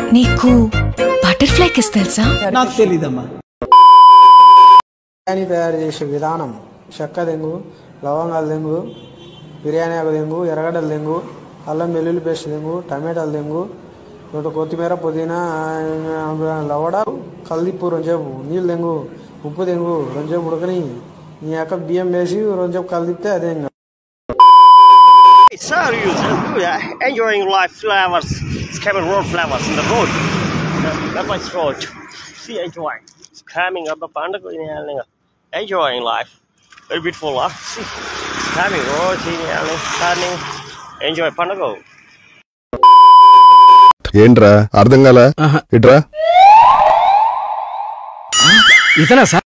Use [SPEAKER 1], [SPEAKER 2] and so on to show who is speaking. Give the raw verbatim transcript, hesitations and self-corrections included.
[SPEAKER 1] నీకు butterfly kiss తెలుసా?
[SPEAKER 2] నాకు తెలీదమ్మా.
[SPEAKER 3] బిర్యానీ తయారు చేసే విధానం: చెక్క దెంగు, లవంగాలు దెంగు, బిర్యానీ ఆకు దెంగు, ఎర్రగడ్డలు దెంగు, అల్లం వెల్లుల్లి పేస్ట్ దెంగు, టమాటాలు దెంగు, ఒకటి కొత్తిమీర, పుదీనా, లవడ, కల్దిప్పు రెండుసేపు, నీళ్ళు దెంగు, ఉప్పు దెంగు, రెండుసేపు ఉడకని నీ యొక్క బియ్యం వేసి రెండుసేపు కలిదిప్తే అదే.
[SPEAKER 4] Sir, you enjoying life flavors, scamming road flavors in the road. That's my throat. See, enjoying. Scamming up the panda, enjoying life. Very beautiful, huh? See, scamming road, turning, enjoy panda go.
[SPEAKER 5] ఏంట్రా అర్థం కాలా? ఇట్రా.
[SPEAKER 2] ఇతనా sir?